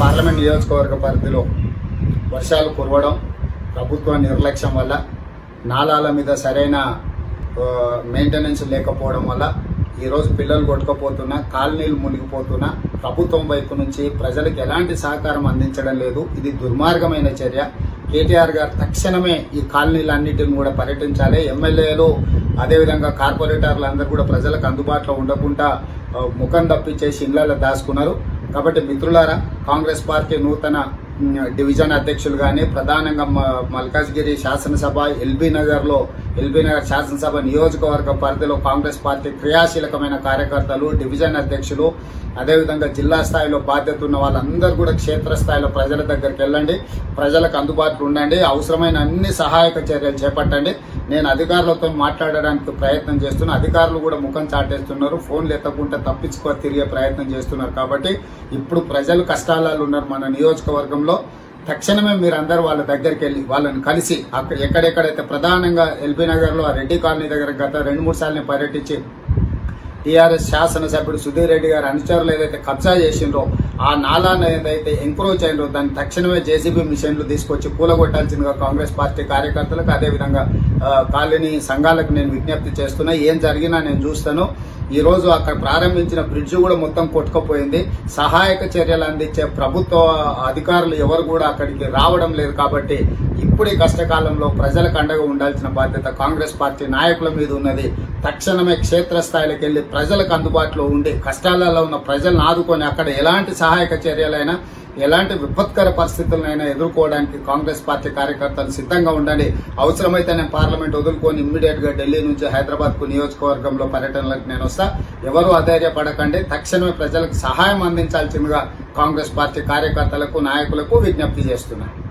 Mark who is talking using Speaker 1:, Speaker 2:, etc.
Speaker 1: Parliament నియోజకవర్గ పరిధిలో వర్షాలు కురవడం, ప్రభుత్వ నిర్లక్ష్యం వల్ల, నాలాల మీద సరైన మెయింటెనెన్స్ లేకపోవడం వల్ల ఈరోజు పిల్లలు కొట్టుకుపోతున్నా, కాలనీలు మునిగిపోతున్నా, ప్రభుత్వం వైపు నుంచి ప్రజలకు ఎలాంటి సహకారం అందించడం లేదు. ఇది దుర్మార్గమైన చర్య. కేటీఆర్ గారు తక్షణమే ఈ కాలనీలన్నిటిని కూడా పర్యటించాలి. ఎమ్మెల్యేలు అదేవిధంగా కార్పొరేటర్లు అందరూ కూడా ప్రజలకు అందుబాటులో ఉండకుండా ముఖం తప్పించేసి ఇళ్లలో దాచుకున్నారు. కాబట్టి మిత్రులారా, కాంగ్రెస్ పార్టీ నూతన డివిజన్ అధ్యక్షులు కానీ, ప్రధానంగా మల్కాజ్గిరి శాసనసభ, ఎల్బీ నగర్ శాసనసభ నియోజకవర్గ పరిధిలో కాంగ్రెస్ పార్టీ క్రియాశీలకమైన కార్యకర్తలు, డివిజన్ అధ్యక్షులు, అదేవిధంగా జిల్లా స్థాయిలో బాధ్యత ఉన్న వాళ్ళందరూ కూడా క్షేత్రస్థాయిలో ప్రజల దగ్గరికి వెళ్ళండి, ప్రజలకు అందుబాటులో ఉండండి, అవసరమైన అన్ని సహాయక చర్యలు చేపట్టండి. నేను అధికారులతో మాట్లాడడానికి ప్రయత్నం చేస్తున్నా, అధికారులు కూడా ముఖం చాటేస్తున్నారు, ఫోన్లు ఎత్తకుండా తప్పించుకో తిరిగే ప్రయత్నం చేస్తున్నారు. కాబట్టి ఇప్పుడు ప్రజలు కష్టాలలో ఉన్నారు మన నియోజకవర్గంలో. తక్షణమే మీరందరూ వాళ్ళ దగ్గరికి వెళ్ళి వాళ్ళని కలిసి అక్కడ ఎక్కడెక్కడైతే ప్రధానంగా ఎల్బీ నగర్లో ఆ రెడ్డి కాలనీ దగ్గర గత 2-3 సార్లు పర్యటించి టీఆర్ఎస్ శాసనసభ్యుడు సుధీర్ రెడ్డి గారు అనుచరులు ఏదైతే కబ్జా చేసిండ్రో, ఆ నాలాను ఏదైతే ఎంక్రోచ్ అయిందో దాన్ని తక్షణమే జేసీబీ మిషన్లు తీసుకొచ్చి కూలగొట్టాల్సిందిగా కాంగ్రెస్ పార్టీ కార్యకర్తలకు, అదేవిధంగా కాలనీ సంఘాలకు నేను విజ్ఞప్తి చేస్తున్నా. ఏం జరిగినా నేను చూస్తాను. ఈ రోజు అక్కడ ప్రారంభించిన బ్రిడ్జ్ కూడా మొత్తం కొట్టుకుపోయింది. సహాయక చర్యలు అందించే ప్రభుత్వ అధికారులు ఎవరు కూడా అక్కడికి రావడం లేదు. కాబట్టి ఇప్పుడు ఈ కష్టకాలంలో ప్రజలకు అండగా ఉండాల్సిన బాధ్యత కాంగ్రెస్ పార్టీ నాయకుల మీద ఉన్నది. తక్షణమే క్షేత్రస్థాయికి వెళ్లి ప్రజలకు అందుబాటులో ఉండి కష్టాలలో ఉన్న ప్రజలను ఆదుకొని అక్కడ ఎలాంటి సహాయక చర్యలైనా, ఎలాంటి విపత్కర పరిస్థితులనైనా ఎదుర్కోవడానికి కాంగ్రెస్ పార్టీ కార్యకర్తలు సిద్ధంగా ఉండండి. అవసరమైతే నేను పార్లమెంట్ వదులుకొని ఇమ్మీడియట్ గా ఢిల్లీ నుంచి హైదరాబాద్ కు నియోజకవర్గంలో పర్యటనలకు నేను వస్తా. ఎవరు అధైర్యపడకండి. తక్షణమే ప్రజలకు సహాయం అందించాల్సిందిగా కాంగ్రెస్ పార్టీ కార్యకర్తలకు, నాయకులకు విజ్ఞప్తి చేస్తున్నా.